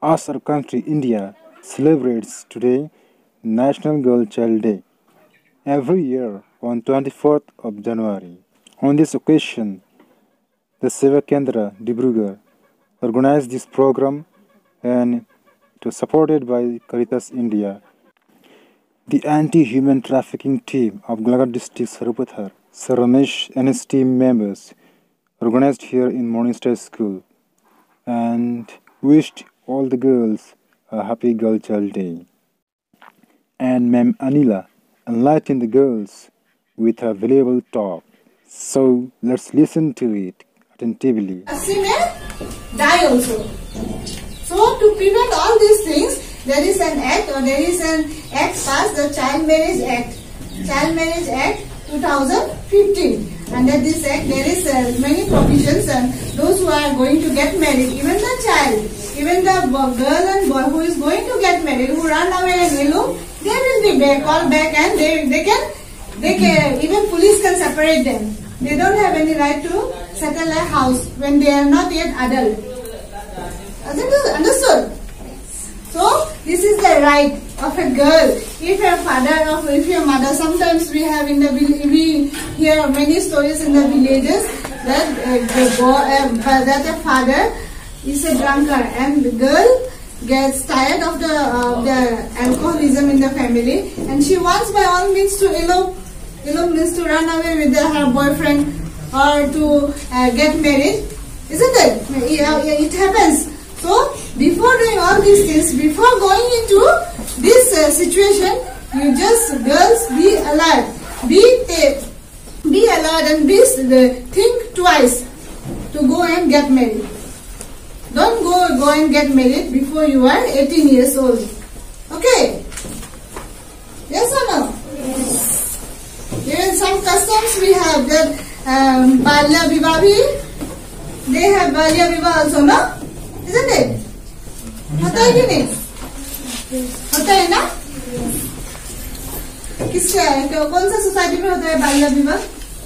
As our country, India, celebrates today National Girl Child Day every year on 24th of January. On this occasion, the Seva-Kendra-Dibrugarh organized this program and it was supported by CARITAS India. The anti-human trafficking team of Galaghar district Sarupathar, Sir Ramesh and his team members organized here in Morning Star School and wished all the girls a happy Girl Child Day. And Ma'am Anila enlightened the girls with her valuable talk. So let's listen to it attentively. Assam die also. So to prevent all these things, there is an act passed, the Child Marriage Act. Child Marriage Act 2015. Under this act, there is many provisions, and those who are going to get married, even the child, even the girl and boy who is going to get married, who run away and elope, they will be called back, and they can even police can separate them. They don't have any right to settle a house when they are not yet adult. Understood? So this is the right of a girl. If your father or if your mother, sometimes we have we hear many stories in the villages that that a father is a drunkard and the girl gets tired of the alcoholism in the family, and she wants by all means to elope. Elope means to run away with her boyfriend or to get married, isn't it? It happens. So before doing all these things, before going into this situation, you just girls be alert, be alert and think twice to go and get married. Don't go and get married before you are 18 years old. Okay? Yes or no? Yes. Here in some customs we have that Balya Vivah. They have Balya Vivah also, no? Isn't it? होता है कि नहीं? होता है ना? कौन सा society में होता है बाल्य विवाह?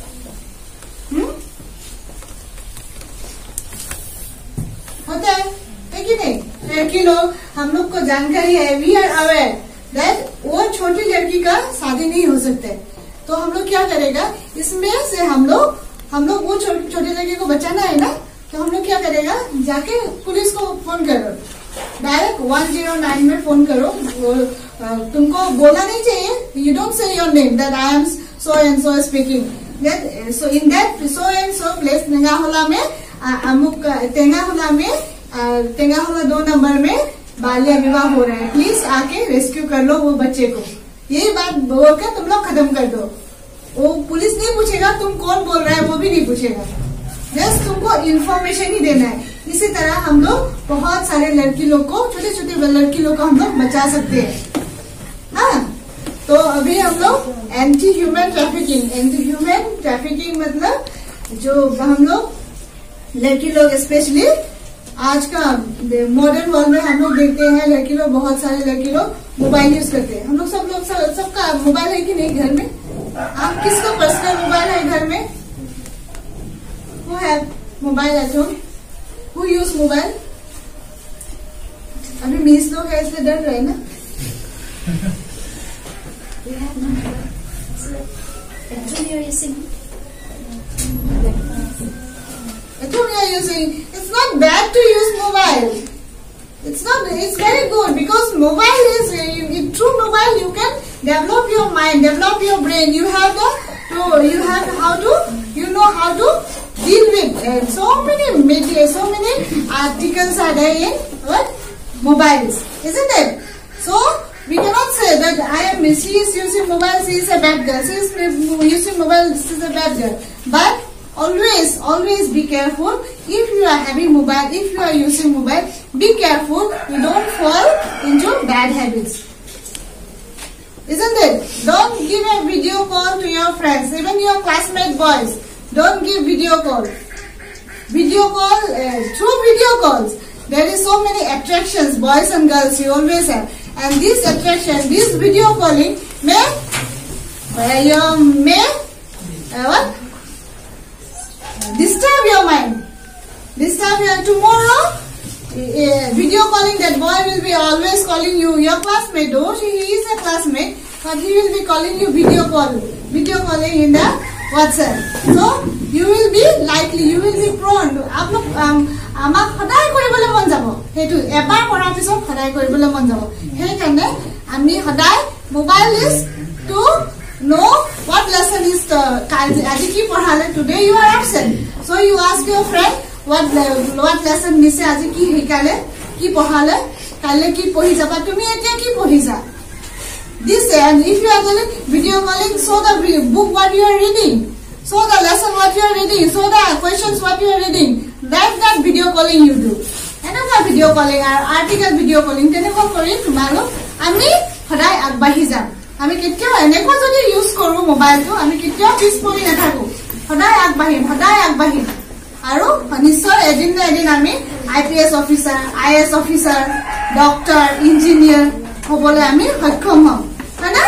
होता है कि नहीं? लड़की लोग, हम लोग को जानकारी है, वी आर अवेयर दैट वो छोटी लड़की का शादी नहीं हो सकता है. तो हम लोग क्या करेगा? इसमें से हम लोग वो छोटी लड़की को बचाना है ना, तो हम लोग क्या करेगा? जाके पुलिस को फोन करो, डायरेक्ट 109 में फोन करो. तुमको बोलना नहीं चाहिए. You don't say your name that I am so and so speaking. So in that so and so place Tengahola में अमुक तेंगाहोला 2 नंबर में बाल्य विवाह हो रहा है. प्लीज आके रेस्क्यू कर लो वो बच्चे को. यही बात बोलकर तुम लोग खत्म कर दो. वो पुलिस नहीं पूछेगा तुम कौन बोल रहा है, वो भी नहीं पूछेगा. जस्ट तुमको इन्फॉर्मेशन ही देना है. इसी तरह हम लोग बहुत सारे लड़की लोग को, छोटे छोटे लड़की लोग को हम लोग बचा सकते हैं. हाँ, तो अभी हम लोग एंटी ह्यूमन ट्रैफिकिंग मतलब जो हम लोग लड़की लोग स्पेशली आज का मॉडर्न वर्ल्ड में हम लोग देखते हैं लड़की लोग, बहुत सारे लड़की लोग मोबाइल यूज करते हैं. हम लोग सबका मोबाइल है कि नहीं घर में? आप किसका पर्सनल मोबाइल है घर में? Who have mobile at home? Who use mobile? अभी मिस लोग है इसलिए डर रहे ना. At home you are using. It's not bad to use mobile. It's very good because mobile is through mobile you can develop your mind, develop your brain. You know how to deal with so many media, so many articles are there in what? Mobiles, isn't it? So we cannot say that she is using mobile, she is a bad girl. She is using mobile, she is a bad girl. But always be careful. If you are having mobile, if you are using mobile, be careful. You don't fall into bad habits. Isn't it? Don't give a video call to your friends, even your classmate boys. Don't give video call. Through video calls, there is so many attractions, boys and girls you always have. And this attraction, this video calling may disturb your mind. Disturb your tomorrow. video calling, that boy will be always calling you your classmate. Though he is a classmate, but he will be calling you video calling in the WhatsApp. So you will be likely, you will be prone. Amak khaday koribole mon jabo. Hetu ebar korar pisot khaday koribole mon jabo. He kane ami khaday mobile is to know what lesson is aji ki porhale. Today you are absent, so you ask your friend what lesson nise aji ki hikale ki porhale kalle ki pohi jaba tumi etia ki pohisa. This, and if you are calling video calling, show the book what you are reading, show the lesson what you are reading, show the questions what you are reading. That's that video calling you do. Enaka video calling or article video calling teneko kori tumalo ami khaday agbahi jam. Ami kettio eneko jodi use koru mobile to ami kettio pispori nathaku. Khaday agbahi. Aru nishoy edin na edin ami IPS officer, IS officer, doctor, engineer hobole ami saক্ষম হম হয়না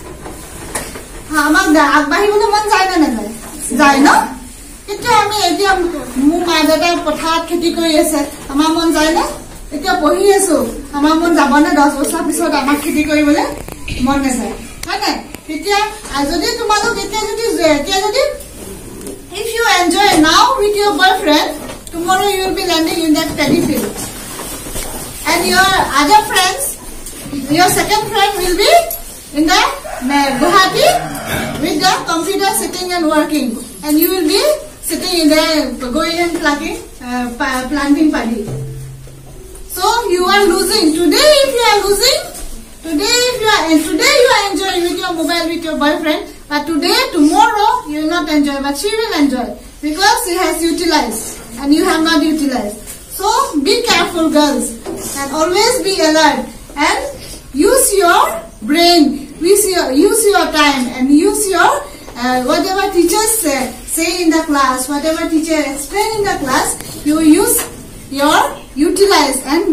আমাক আগবাঢ়িবলৈ মন যায় না নাযায় যায় ন এতিয়া আমি এতিয়া মু মা দাদা পথাৰত খেতি কৰি আছে আমাৰ মন যায় না এতিয়া পঢ়ি আছো আমাৰ মন যাব না 10 বছৰ পিছত আমাক খেতি কৰিবলৈ মন নাযায় হয়না এতিয়া যদি তোমালোক এতিয়া যদি if you enjoy now with your boyfriend, tomorrow you will be landing in that paddy field, and your other friends, your second friend will be in the Guwahati with the computer sitting and working, and you will be sitting in there going and planting paddy. So you are losing today. If you are losing today, today you are enjoying with your mobile with your boyfriend, but today tomorrow you will not enjoy, but she will enjoy because she has utilized and you have not utilized. So be careful, girls, and always be alert and use your brain, use your time, and use your whatever teachers say in the class, whatever teacher explain in the class, you use your utilize and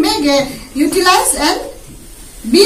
be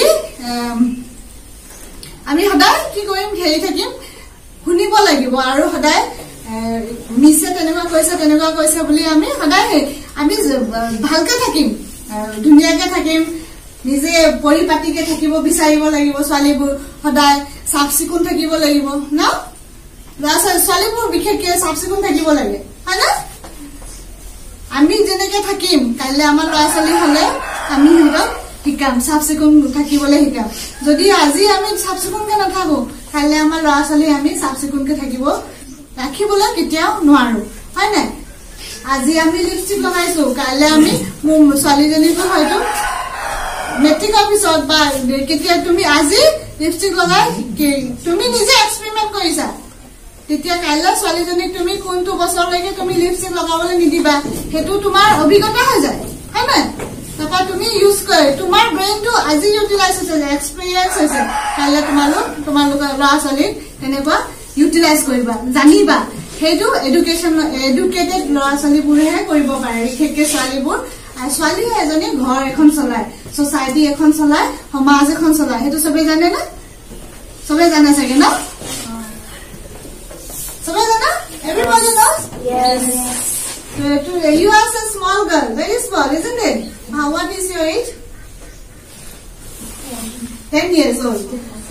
আমি সদায় কি কৰিম খেলি থাকিম শুনিব লাগিব আৰু সদায় মিছে তেনেকুৱা কৈছে বুলি আমি সদায় আমি ভালকে থাকিম ধুনিয়াকে থাকিম নিজে পৰিপাটিকে থাকিব বিচাৰিব লাগিব ছোৱালীবোৰ সদায় সাফচিকুন থাকিব লাগিব না ছোৱালীবোৰ বিশেষকে সাফচিকুন থাকিব লাগে হয়না আমি যেনেকে থাকিম কাইলে আমাৰ ল'ৰা-ছোৱালী হলে আমি হৰক হিকাম সাফচিকুন থাকিবলে হিকাম যদি আজি আমি সাফচিকুনকে নাথাকো কাইলে আমাৰ ল'ৰা-ছোৱালী আমি সাফচিকুনকে থাকিব ৰাখিবলৈ কেতিয়াও নোৱাৰো হয় না আজি আমি লিপষ্টিক লগাইছো কাইলে আমি ছোৱালীজনীকো হয়তো মেট্ৰিক অফিসত বা কেতিয়া তুমি আজি লিপষ্টিক লগাই তুমি নিজে এক্সপেৰিমেন্ট কৰিছা তেতিয়া কাইলে ছোৱালীজনীক তুমি কোনটো বছৰলৈকে তুমি লিপষ্টিক লগাবলৈ নিদিবা হেতু তোমাৰ অভিজ্ঞতা হৈ যায় হয় না তাপা তুমি ইউজ কৰে তোমাৰ ব্ৰেইনটো আজি ইউটিলাইজ হৈছে এক্সপেৰিয়েন্স হৈছে কাইলে তোমালোক ল'ৰা-ছোৱালী এনেকুৱা ইউটিলাইজ কৰিবা জানিবা হেতু এডুকেটেড ল'ৰা-ছোৱালীবোৰেহে কৰিব পাৰে বিশেষকৈ ছোৱালীবোৰ ছোৱালী এজনী ঘৰ এখন চলায় সোসাইটি এখন চলায় সমাজ এখন চলায় হেতু সবে জানে না সবে জানে চাগে না সবে জানে everybody knows yes you are a small girl very small isn't it what is your age 10 years old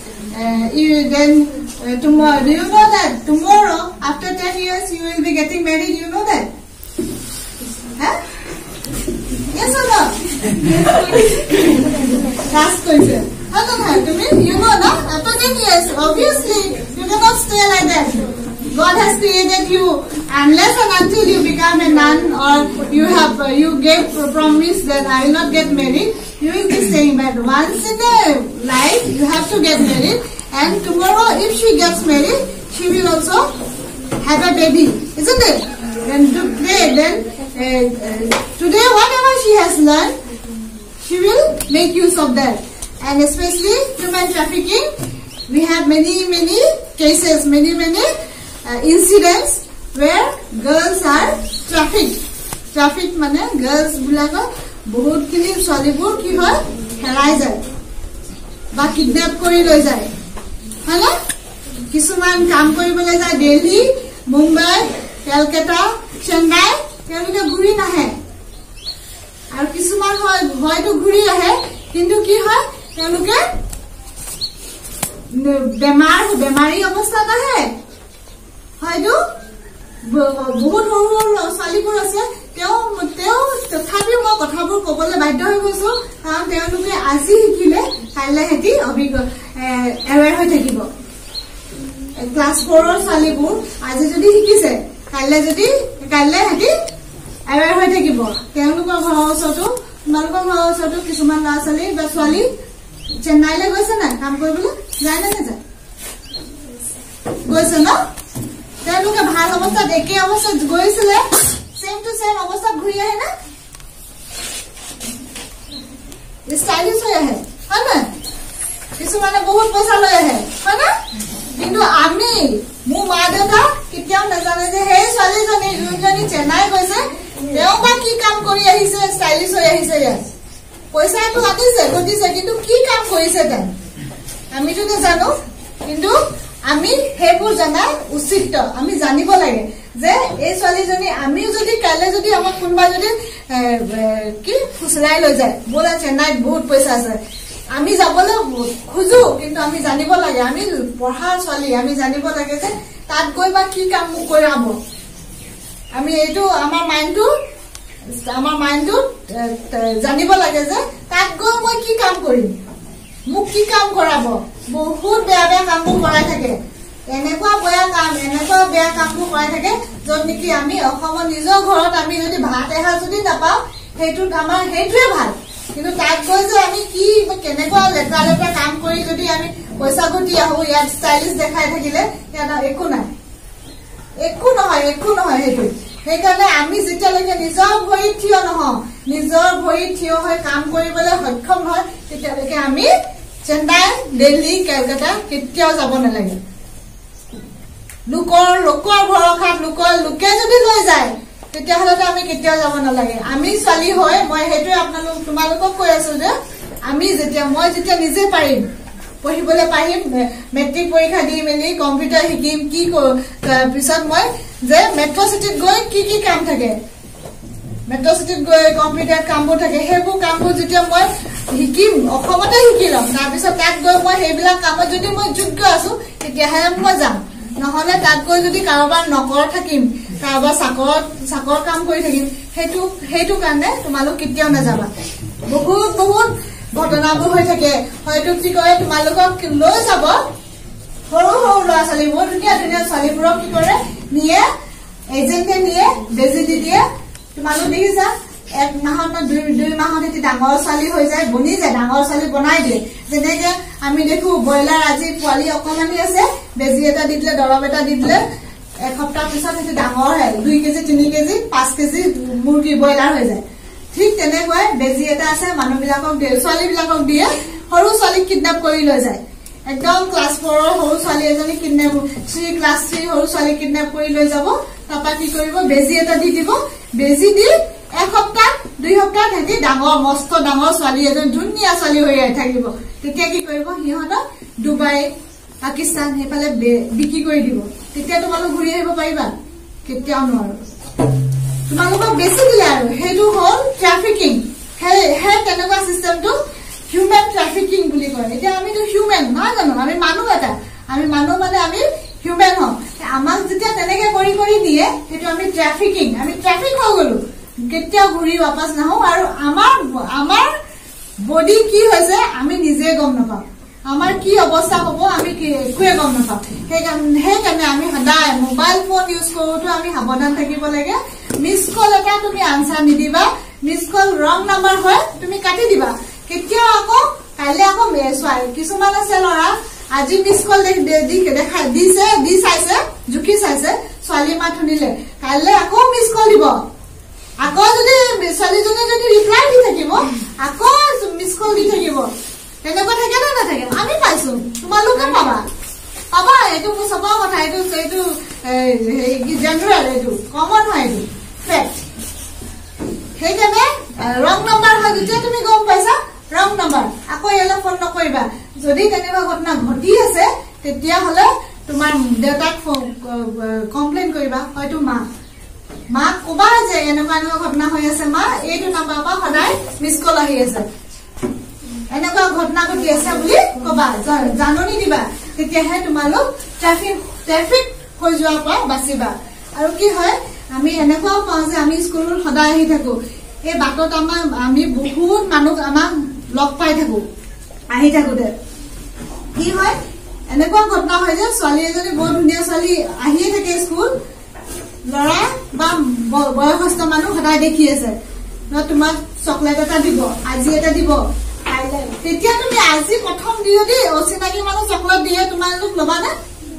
tomorrow do you know that tomorrow after 10 years you will be getting married you know that huh yes or no last question you know no after 10 years obviously you cannot stay like that God has created you unless and until you become a nun or you gave a promise that I will not get married you will be staying but once in a life you have to get married and tomorrow if she gets married she will also have a baby isn't it today whatever she has learned she will make use of that and especially human trafficking we have many cases many incidents where girls are trafficked mane girls bulaka bahut kini solibur ki hoy herai jay ba kidnap kori loi jay hala kisuman kaam koribole jay Delhi Mumbai Calcutta Chennai teluke guri nahe আৰু কিছুমান হয়তো ঘূৰি আহে কিন্তু কি হয় তেওঁলোকে বেমাৰী অৱস্থাত আহে হয়তো বহুত সৰু সৰু ছোৱালীবোৰ আছে তেওঁ তথাপিও মই কথাবোৰ ক'বলৈ বাধ্য হৈ গৈছো কাৰণ তেওঁলোকে আজি শিকিলে কাইলৈ সিহঁতি এৱেৰ হৈ থাকিব ক্লাছ 4ৰ ছোৱালীবোৰ আজি যদি শিকিছে কাইলৈ সিহঁতি এৱেৰ হৈ থাকিব তেওঁলোকৰ ঘৰৰ ওচৰতো তোমালোকৰ ঘৰৰ ওচৰতো কিছুমান ল'ৰা ছোৱালী বা ছোৱালী চেন্নাইলৈ গৈছে নাই কাম কৰিবলৈ যায় নে নাযায় গৈছে ন তেওঁলোকে ভাল অৱস্থাত একে অৱস্থাত গৈছিলে সেম টু সেম অৱস্থাত ঘূৰি আহে না ষ্টাইলিছ হৈ আহে হয় না কিছুমানে বহুত পইচা লৈ আহে হয় না কিন্তু আমি মোৰ মা দেউতা কেতিয়াও নাজানে যে সেই ছোৱালীজনী যোনজনী চেন্নাই গৈছে তেওঁ বা কি কাম কৰি আহিছে ষ্টাইলিছ হৈ আহিছে ইয়াত পইচাটো আনিছে ঘটিছে কিন্তু কি কাম কৰিছে তাই আমিতো নাজানো কিন্তু আমি সেইবোৰ জনা উচিত আমি জানিব লাগে যে এই ছোৱালীজনী আমিও যদি কাইলৈ যদি আমাক কোনোবা যদি কি ফুচৰাই লৈ যায় বোলে চেন্নাইত বহুত পইচা আছে আমি যাবলৈ খোজো কিন্তু আমি জানিব লাগে আমি পঢ়াৰ ছোৱালী আমি জানিব লাগে যে তাত গৈ বা কি কাম কৰাব আমি এইটো আমাৰ মাইণ্ডটো জানিব লাগে যে তাত গৈ মই কি কাম কৰিম মোক কি কাম কৰাব বহুত বেয়া বেয়া কামবোৰ কৰাই থাকে এনেকুৱা বেয়া কামবোৰ কৰাই থাকে য'ত নেকি আমি অসমৰ নিজৰ ঘৰত আমি যদি ভাত এসাঁজ যদি নাপাওঁ সেইটোৱে ভাল কিন্তু তাত গৈ যে আমি কি কেনেকুৱা লেতেৰা কাম কৰি যদি আমি পইচা ঘটি আহো ইয়াত ষ্টাইলিছ দেখাই থাকিলে ইয়াত একো নহয় সেইটো সেইকাৰণে আমি যেতিয়ালৈকে নিজৰ ভৰিত থিয় হৈ কাম কৰিবলৈ সক্ষম হয় তেতিয়ালৈকে আমি চেন্নাই দিল্লী কলকাতা কেতিয়াও যাব নালাগে লোকৰ ভৰসাত লোকে যদি লৈ যায় তেতিয়াহ'লে আমি কেতিয়াও যাব নালাগে আমি ছোৱালী হৈ মই সেইটোৱে তোমালোকক কৈ আছো যে মই যেতিয়া নিজে পাৰিম পঢ়িবলৈ পাৰিম মেট্ৰিক পৰীক্ষা দি মেলি কম্পিউটাৰ শিকিম কি পিছত মই যে মেট্ৰ' চিটিত গৈ কি কাম থাকে মেট্ৰ' চিটিত গৈ কম্পিউটাৰ কামবোৰ থাকে সেইবোৰ কামবোৰ যেতিয়া মই শিকিম অসমতে শিকি ল'ম তাৰপিছত তাত গৈ মই সেইবিলাক কামত যদি মই যোগ্য আছো তেতিয়াহে মই যাম নহ'লে তাত গৈ যদি কাৰোবাৰ নকৰ থাকিম কাৰোবাৰ চাকৰ কাম কৰি থাকিম সেইটো কাৰণে তোমালোক কেতিয়াও নাযাবা বহুত ঘটনাবোৰ হৈ থাকে হয়তো কি কৰে তোমালোকক লৈ যাব সৰু ল'ৰা ছোৱালী বহুত ধুনীয়া ছোৱালীবোৰক কি কৰে নিয়ে এজেণ্টে নিয়ে বেজি দি দিয়ে তোমালোক দেখিছা 1 মাহত 2 মাহত এটি ডাঙৰ ছোৱালী হৈ যায় বনি যায় ডাঙৰ ছোৱালী বনাই দিয়ে যেনেকে আমি দেখো ব্ৰইলাৰ আজি পোৱালি অকমানি আছে বেজি এটা দি দিলে দৰৱ এটা দি দিলে এসপ্তাহ পিছত এটি ডাঙৰ হয় 2 কেজি 3 কেজি 5 কেজি মুৰ্গী ব্ৰইলাৰ হৈ যায় ঠিক তেনেকৈ বেজি এটা আছে মানুহবিলাকক দিয়ে ছোৱালীবিলাকক দিয়ে সৰু ছোৱালীক কিডনেপ কৰি লৈ যায় একদম ক্লাছ 4ৰ সৰু ছোৱালী এজনী কিডনেপ ক্লাছ 3 সৰু ছোৱালী কিডনেপ কৰি লৈ যাব তাৰপা কি কৰিব বেজি এটা দি দিব বেজি দি এসপ্তাহ 2 সপ্তাহ হেতি ডাঙৰ মস্ত ডাঙৰ ছোৱালী এজন ধুনীয়া ছোৱালী হৈ থাকিব তেতিয়া কি কৰিব সিহঁতক ডুবাই পাকিস্তান হেফালে বিক্ৰী কৰি দিব তেতিয়া তোমালোক ঘূৰি আহিব পাৰিবা কেতিয়াও নোৱাৰো তোমালোকক বেছি দিলে আৰু সেইটো হ'ল ট্ৰাফিকিং হে তেনেকুৱা সিস্টেমটো হিউম্যান ট্ৰাফিকিং বুলি কয় এতিয়া আমিতো হিউম্যান নহয় জানো আমি মানুহ মানে আমি হিউম্যান হওঁ আমাক যেতিয়া তেনেকে কৰি দিয়ে সেইটো আমি ট্ৰাফিক হৈ গলো কেতিয়াও ঘূৰি वापस নাহো আৰু আমাৰ বডি কি হৈছে আমি নিজে গম নাপাওঁ আমাৰ কি অৱস্থা হ'ব আমি একোৱে গম নাপাওঁ সেইকাৰণে আমি সদায় মোবাইল ফোন ইউজ কৰোঁতে আমি সাৱধান থাকিব লাগে মিছ কল এটা তুমি আনসাৰ নিদিবা মিছ কল ৰং নাম্বাৰ হয় তুমি কাটি দিবা কেতিয়াও আকৌ কাইলৈ আকৌ কিছুমান আছে ল'ৰা আজি মিছ কল দি চাইছে জুখি চাইছে ছোৱালী মাত শুনিলে কাইলৈ আকৌ মিছ কল দিব আকৌ যদি ছোৱালীজনে যদি ৰিপ্লাই দি থাকিব আকৌ মিছ কল দি থাকিব তেনেকুৱা থাকে না নাথাকে আমি পাইছো তোমালোকে পাবা এইটো চবৰ কথা এইটো জেনেৰেল এইটো কমন হয় এইটো ফেক্ট সেইকাৰণে ৰং নাম্বাৰ হয় যেতিয়া তুমি গম পাইছা ৰং নাম্বাৰ আকৌ ইয়ালৈ ফোন নকৰিবা যদি তেনেকুৱা ঘটনা ঘটি আছে তেতিয়াহ'লে তোমাৰ দেউতাক কমপ্লেইন কৰিবা হয়তো মাক কবা যে এনেকুৱা ঘটনা হৈ আছে মা এইটো নাম্বাৰৰ পৰা সদায় মিছ কল আহি আছে এনেকুৱা ঘটনা ঘটি আছে বুলি কবা জাননী দিবা তেতিয়াহে তোমালোক ট্ৰাফিক হৈ যোৱাৰ পৰা বাচিবা আৰু কি হয় আমি এনেকুৱাও পাওঁ যে আমি স্কুলত সদায় আহি থাকো এই বাটত আমি বহুত মানুহ আমাক লগ পাই থাকো আহি থাকোতে কি হয় এনেকুৱা ঘটনা হয় যে ছোৱালী এজনী বৰ ধুনীয়া ছোৱালী আহিয়ে থাকে স্কুল লৰা বা বয়সস্থ মানুহ সদায় দেখি আছে তোমাক চকলেট এটা দিব আজি এটা দিব তেতিয়া তুমি আজি প্ৰথম দিয়দি অচিনাকি মানুহ চকলেট দিয়ে তোমালোক ল'বা নে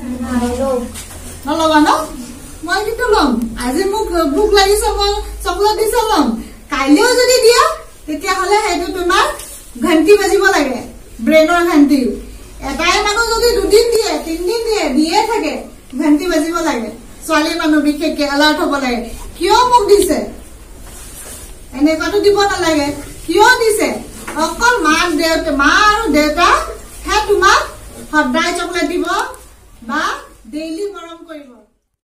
নল'বা ন মই কিন্তু ল'ম আজি মোক ভোক লাগিছে মই চকলেট দিছে ল'ম কাইলেও যদি দিয়া তেতিয়াহ'লে সেইটো তোমাৰ ঘণ্টি বাজিব লাগে ব্ৰেইনৰ ঘণ্টি এটাই মানুহ যদি 2 দিন দিয়ে 3 দিন দিয়ে থাকে ঘণ্টি বাজিব লাগে ছোৱালী মানুহ বিশেষকে এলাৰ্ট হ'ব লাগে কিয় মোক দিছে এনেকুৱাটো দিব নালাগে কিয় দিছে অকল মা আৰু দেউতা হে তোমাক সদায় চকলেট দিব বা ডেইলি মৰম কৰিব